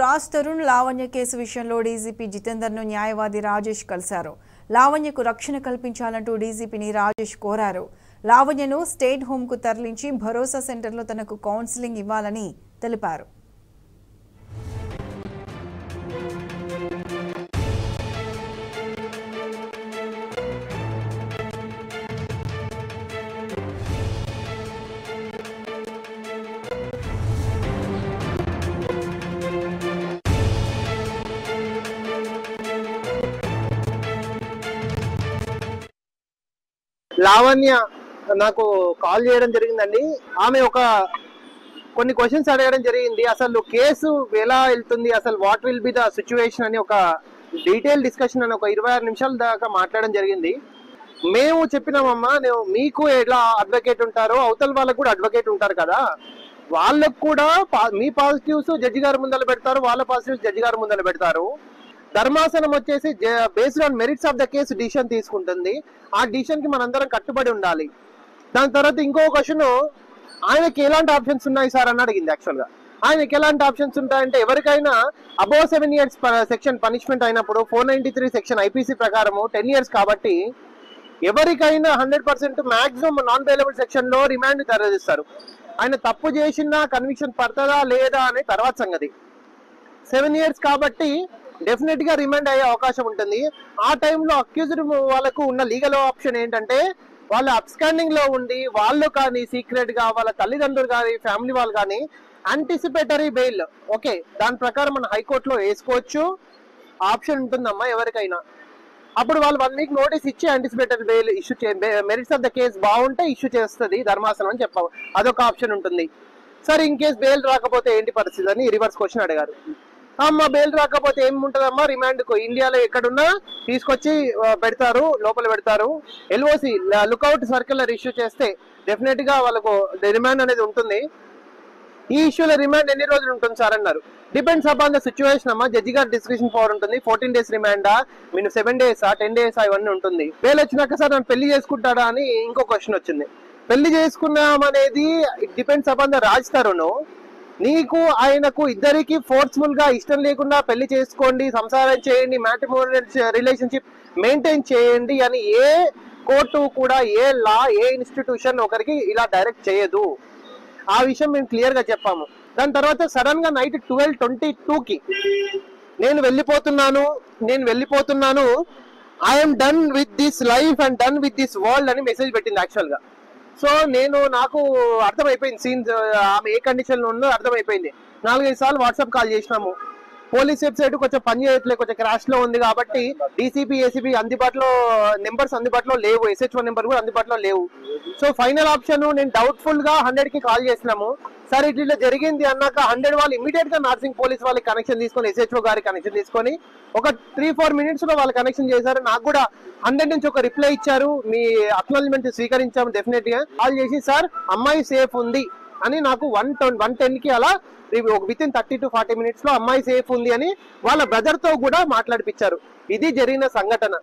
Raj Tarun Lavanya case విషయంలో DGP జితేందర్ను న్యాయవాది రాజేష్ కలిశారు. లావణ్యకు రక్షణ కల్పించాలంటూ డీజీపీని రాజేష్ కోరారు. లావణ్యను స్టేట్ హోంకు తరలించి భరోసా సెంటర్లో తనకు కౌన్సిలింగ్ ఇవ్వాలని తెలిపారు. లావణ్య నాకు కాల్ చేయడం జరిగిందండి. ఆమె కొన్ని క్వశ్చన్స్ అడగడం జరిగింది. అసలు కేసు ఎలా వెళ్తుంది, అసలు what will be the situation అని ఒక డీటెయిల్ డిస్కషన్ అని ఒక 26 నిమిషాల దాకా మాట్లాడడం జరిగింది. మేము చెప్పినామమ్మా, మీకు ఎలా అడ్వకేట్ ఉంటారో అవతల వాళ్ళకు కూడా అడ్వకేట్ ఉంటారు కదా, వాళ్ళకు కూడా మీ పాజిటివ్స్ జడ్జి గారి ముందర పెడతారు, వాళ్ళ పాజిటివ్స్ జడ్జి గారి ముందర పెడతారు. ధర్మాసనం వచ్చేసి based on merits of the case decision తీసుకుంటుంది. ఆ డిసిషన్ కి మనందరం కట్టుబడి ఉండాలి. దాని తర్వాత ఇంకో క్వశ్చన్, ఆయనకి ఎలాంటి ఆప్షన్స్ ఉన్నాయి సార్ అని అడిగింది. యాక్చువల్ గా ఆయనకి ఎలాంటి ఆప్షన్స్ ఉంటాయంటే, ఎవరికైనా అబోవ్ 7 years సెక్షన్ పనిష్మెంట్ అయినప్పుడు 493 సెక్షన్ ఐపీసీ ప్రకారము 10 years కాబట్టి ఎవరికైనా 100% మాక్సిమం నాన్ బెయిలబుల్ సెక్షన్ లో రిమాండ్ తరలిస్తారు. ఆయన తప్పు చేసినా కన్విక్షన్ పడుతుందా లేదా అనే తర్వాత సంగతి. 7 years కాబట్టి డెఫినెట్ గా రిమాండ్ అయ్యే అవకాశం ఉంటుంది. ఆ టైంలో అక్యూజ్డ్ వాళ్ళకు ఉన్న లీగల్ ఆప్షన్ ఏంటంటే, వాళ్ళు అబ్స్కాండింగ్ లో ఉండి వాళ్ళు కానీ సీక్రెట్ గా వాళ్ళ తల్లిదండ్రులు కానీ ఫ్యామిలీ వాళ్ళు కానీ యాంటిసిపేటరీ బెయిల్, ఓకే, దాని ప్రకారం మనం హైకోర్టులో వేసుకోవచ్చు. ఆప్షన్ ఉంటుందమ్మా ఎవరికైనా. అప్పుడు వాళ్ళు 1 week నోటీస్ ఇచ్చి anticipatory bail issue merits of the case బాగుంటే ఇష్యూ చేస్తుంది ధర్మాసనం అని చెప్పాము. అదొక ఆప్షన్ ఉంటుంది. సరే, ఇన్ కేసు బెయిల్ రాకపోతే ఏంటి పరిస్థితి అని రివర్స్ క్వశ్చన్ అడిగారు. అమ్మ బెయిల్ రాకపోతే ఏముంటదమ్మా, రిమాండ్ కు ఇండియాలో ఎక్కడున్నా తీసుకొచ్చి పెడతారు, లోపల పెడతారు. ఎల్ఓసి లుకౌట్ సర్క్యులర్ ఇష్యూ చేస్తే డెఫినెట్ గా వాళ్ళకు రిమాండ్ అనేది ఉంటుంది. ఈ ఇష్యూలో రిమాండ్ ఎన్ని రోజులు ఉంటుంది సార్ అన్నారు. డిపెండ్స్ అపాన్ ద సిచ్యువేషన్ అమ్మా. జడ్జి గారి డిస్క్రిప్షన్ పవర్ ఉంటుంది. 14 days రిమాండా, మీరు 7 days 10 days ఇవన్నీ ఉంటుంది. బెయిల్ వచ్చినాక సార్ నన్ను పెళ్లి చేసుకుంటాడా అని ఇంకో క్వశ్చన్ వచ్చింది. పెళ్లి చేసుకున్నామనేది it depends upon the Raj Tarun. నీకు ఆయనకు ఇద్దరికి ఫోర్స్ఫుల్ గా ఇష్టం లేకుండా పెళ్లి చేసుకోండి, సంసారం చేయండి, మ్యాట్రిమోనియల్ రిలేషన్షిప్ మెయింటైన్ చేయండి అని ఏ కోర్టు కూడా, ఏ లా, ఏ ఇన్స్టిట్యూషన్ ఒకరికి ఇలా డైరెక్ట్ చేయదు. ఆ విషయం మేము క్లియర్ గా చెప్పాము. దాని తర్వాత సడన్ గా నైట్ 12:22కి నేను వెళ్ళిపోతున్నాను, I'm done with this life and done with this world అని మెసేజ్ పెట్టింది యాక్చువల్ గా. సో నాకు అర్థమైపోయింది సీన్స్, ఆమె ఏ కండిషన్ లో ఉందో అర్థమైపోయింది. 4-5 సార్లు వాట్సాప్ కాల్ చేసినాము. పోలీస్ వెబ్సైట్ కొంచెం పని చేయట్లేదు, కొంచెం క్రాష్ లో ఉంది కాబట్టి డీసీపీ, ఏసీపీ నెంబర్స్ అందుబాటులో లేవు, SHO నెంబర్ కూడా అందుబాటులో లేవు. సో ఫైనల్ ఆప్షన్ నేను డౌట్ఫుల్ గా 100కి కాల్ చేసినాము. సరే ఇట్లా జరిగింది అన్నాక 100 వాళ్ళు ఇమీడియట్ గా నార్సింగ్ పోలీస్ వాళ్ళకి కనెక్షన్ తీసుకొని, SHO గారికి కనెక్షన్ తీసుకొని ఒక 3-4 minutes లో వాళ్ళు కనెక్షన్ చేశారు. నాకు కూడా 100 నుంచి ఒక రిప్లై ఇచ్చారు, మీ అక్నాలజ్మెంట్ స్వీకరించాము. డెఫినెట్ గా కాల్ చేసి సార్ అమ్మాయి సేఫ్ ఉంది అని నాకు 110కి అలా వితిన్ 30 to 40 minutes లో అమ్మాయి సేఫ్ ఉంది అని వాళ్ళ బ్రదర్ తో కూడా మాట్లాడిపించారు. ఇది జరిగిన సంఘటన.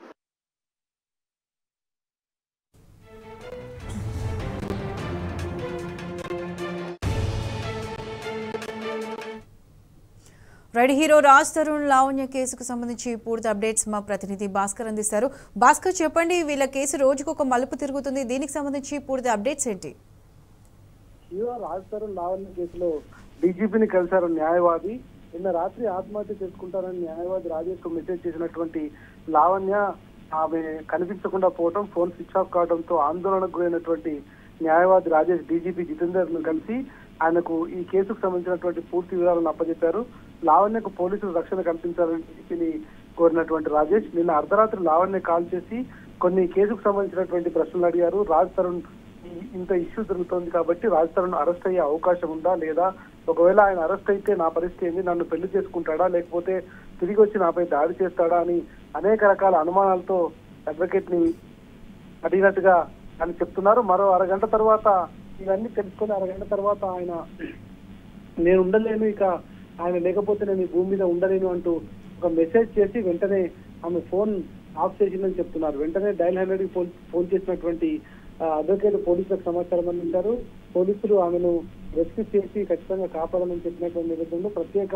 రెడ్ హీరో రాజ్ తరుణ్ లావణ్య కేసుకు సంబంధించి పూర్తి అప్డేట్స్ మా ప్రతినిధి భాస్కర్ అందిస్తారు. భాస్కర్, చెప్పండి, వీళ్ళ కేసు రోజుకు ఒక మలుపు తిరుగుతుంది, దీనికి సంబంధించి పూర్తి అప్డేట్స్ ఏంటి? రాజ్ తరుణ్ లావణ్య కేసులో డీజీపీని కలిశారు న్యాయవాది. నిన్న రాత్రి ఆత్మహత్య చేసుకుంటారని న్యాయవాది రాజేష్ కు మెసేజ్ చేసినటువంటి లావణ్య ఆమె కనిపించకుండా పోవడం, ఫోన్ స్విచ్ ఆఫ్ కావడంతో ఆందోళనకు గురైనటువంటి న్యాయవాది రాజేష్ డీజీపీ జితేందర్ ను కలిసి ఆయనకు ఈ కేసుకు సంబంధించినటువంటి పూర్తి వివరాలను అప్పచెప్పారు. లావణ్యకు పోలీసులు రక్షణ కల్పించాలని డీజీపీని కోరినటువంటి రాజేష్ నిన్న అర్ధరాత్రి లావణ్య కాల్ చేసి కొన్ని కేసుకు సంబంధించినటువంటి ప్రశ్నలు అడిగారు. రాజ్ తరుణ్ ఇంత ఇష్యూ జరుగుతోంది కాబట్టి రాజ్ తరుణ్ అరెస్ట్ అయ్యే అవకాశం ఉందా లేదా, ఒకవేళ ఆయన అరెస్ట్ అయితే నా పరిస్థితి ఏంది, నన్ను పెళ్లి చేసుకుంటాడా లేకపోతే తిరిగి వచ్చి నాపై దాడి చేస్తాడా అని అనేక రకాల అనుమానాలతో అడ్వకేట్ ని అడిగినట్టుగా ఆయన చెప్తున్నారు. మరో అరగంట తర్వాత ఇవన్నీ తెలుసుకుని అరగంట తర్వాత ఆయన నేను ఉండలేను, ఇక ఆయన లేకపోతే నేను ఈ భూమి మీద ఉండలేను అంటూ ఒక మెసేజ్ చేసి వెంటనే ఆమె ఫోన్ ఆఫ్ చేసిందని చెప్తున్నారు. వెంటనే డయల్ 100కి ఫోన్ చేసినటువంటి అడ్వకేట్ పోలీసులకు సమాచారం అందించారు. పోలీసులు ఆమెను రెస్క్యూ చేసి ఖచ్చితంగా కాపాడాలని చెప్పినటువంటి నేపథ్యంలో ప్రత్యేక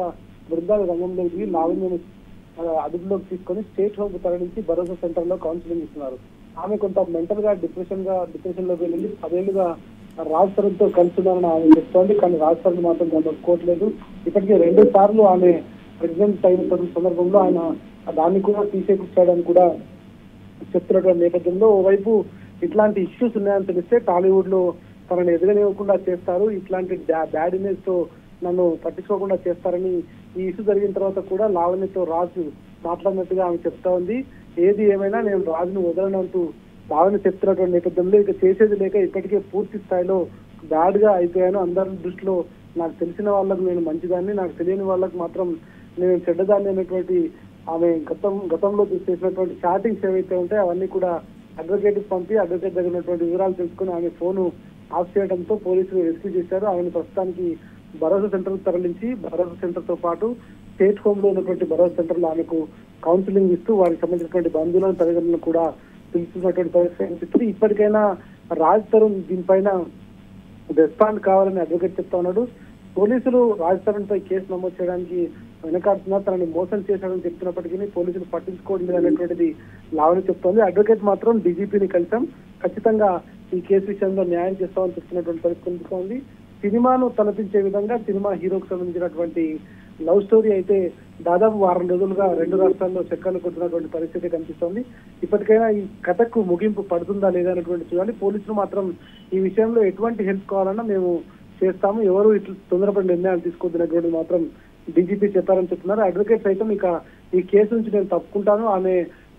బృందాలు రంగంలోకి దిగి లావణ్యను అదుపులోకి తీసుకొని స్టేట్ హోమ్ తరలించి భరోసా సెంటర్ లో కౌన్సిలింగ్ ఇస్తున్నారు. ఆమె కొంత మెంటల్ గా డిప్రెషన్ లోకి వెళ్ళింది. 10 ఏళ్లుగా రాజ్ తరుణ్ తో కలిసి ఉన్నారని ఆమె చెప్తోంది. కానీ రాజ్ తరుణ్ మాత్రం దాన్ని ఒప్పుకోవట్లేదు. ఇప్పటికే 2 సార్లు ఆమె ప్రెగ్నెంట్ అయిన సందర్భంలో ఆయన దాన్ని కూడా తీసేపించాడని కూడా చెప్తున్నటువంటి నేపథ్యంలో ఓవైపు ఇట్లాంటి ఇష్యూస్ ఉన్నాయని తెలిస్తే టాలీవుడ్ లో తనని ఎదగనివ్వకుండా చేస్తారు, ఇట్లాంటి బ్యాడ్ ఇమేజ్ తో నన్ను పట్టించుకోకుండా చేస్తారని ఈ ఇష్యూ జరిగిన తర్వాత కూడా లావణ్యతో రాజు మాట్లాడినట్టుగా ఆమె చెప్తా ఉంది. ఏది ఏమైనా నేను రాజును వదలనంటూ లావణ్య చెప్తున్నటువంటి నేపథ్యంలో ఇక చేసేది లేక ఇప్పటికే పూర్తి స్థాయిలో బ్యాడ్ గా అయిపోయాను. అందరి దృష్టిలో నాకు తెలిసిన వాళ్ళకు నేను మంచిదాన్ని, నాకు తెలియని వాళ్ళకు మాత్రం నేను చెడ్డదాన్ని అనేటువంటి ఆమె గతంలో చేసినటువంటి చాటింగ్స్ ఏవైతే ఉంటాయో అవన్నీ కూడా అడ్వకేట్ పంపి అడ్వకేట్ దగ్గర ఉన్నటువంటి వివరాలు తెలుసుకుని ఆమె ఫోన్ ఆఫ్ చేయడంతో పోలీసులు రెస్క్యూ చేశారు. ఆమెను ప్రస్తుతానికి భరోసా సెంటర్ తరలించి భరోసా సెంటర్ తో పాటు స్టేట్ హోమ్ లో ఉన్నటువంటి భరోసా సెంటర్ లో ఆమెకు కౌన్సిలింగ్ ఇస్తూ వారికి సంబంధించినటువంటి బంధువులను తల్లిదండ్రులను కూడా పిలుస్తున్నటువంటి పరిస్థితి కనిపిస్తుంది. ఇప్పటికైనా రాజ్ తరుణ్ దీనిపైన రెస్పాండ్ కావాలని అడ్వకేట్ చెప్తా ఉన్నాడు. పోలీసులు రాజ్ తరుణ్ పై కేసు నమోదు చేయడానికి వెనకాడుతున్నారు. తనని మోసం చేశాడని చెప్తున్నప్పటికీ పోలీసులు పట్టించుకోవడం లేదనేటువంటిది లావణ్య చెప్తోంది. అడ్వకేట్ మాత్రం డీజీపీని కలిసాం, ఖచ్చితంగా ఈ కేసు విషయంలో న్యాయం చేస్తామని చెప్తున్నటువంటి పరిస్థితి కనిపిస్తోంది. సినిమాను తలపించే విధంగా సినిమా హీరోకు సంబంధించినటువంటి లవ్ స్టోరీ అయితే దాదాపు 6 రోజులుగా 2 రాష్ట్రాల్లో చక్కర్లు కొడుతున్నటువంటి పరిస్థితి కనిపిస్తోంది. ఇప్పటికైనా ఈ కథకు ముగింపు పడుతుందా లేదా అనేటువంటి చూడాలి. పోలీసులు మాత్రం ఈ విషయంలో ఎటువంటి హెల్ప్ కావాలన్నా మేము చేస్తాము, ఎవరు ఇట్లా తొందరపడి నిర్ణయాలు తీసుకోవద్దు మాత్రం డీజీపీ చెప్పారని చెప్తున్నారు. అడ్వకేట్ సైతం ఇక ఈ కేసు నుంచి నేను తప్పుకుంటాను, ఆమె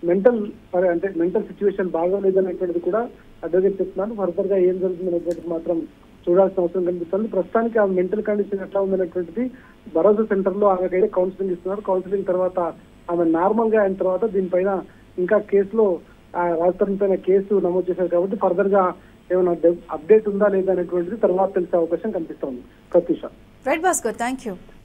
మెంటల్ సిచ్యువేషన్ బాగోలేదనేటువంటిది కూడా అడ్వకేట్ చెప్తున్నారు. ఫర్దర్ గా ఏం జరుగుతుంది అనేటువంటిది మాత్రం చూడాల్సిన అవసరం కనిపిస్తుంది. ప్రస్తుతానికి ఆమె మెంటల్ కండిషన్ ఎట్లా ఉందనేటువంటిది భరోసా సెంటర్ లో ఆమెకైతే కౌన్సిలింగ్ ఇస్తున్నారు. కౌన్సిలింగ్ తర్వాత ఆమె నార్మల్ గా అయిన తర్వాత దీనిపైన ఇంకా కేసులో రాజ్ తరుణ్ పైన కేసు నమోదు చేశారు కాబట్టి ఫర్దర్ గా ఏమైనా అప్డేట్ ఉందా లేదా అనేటువంటిది తర్వాత తెలిసే అవకాశం కనిపిస్తోంది. Pratyusha. Right Bhaskar, thank you.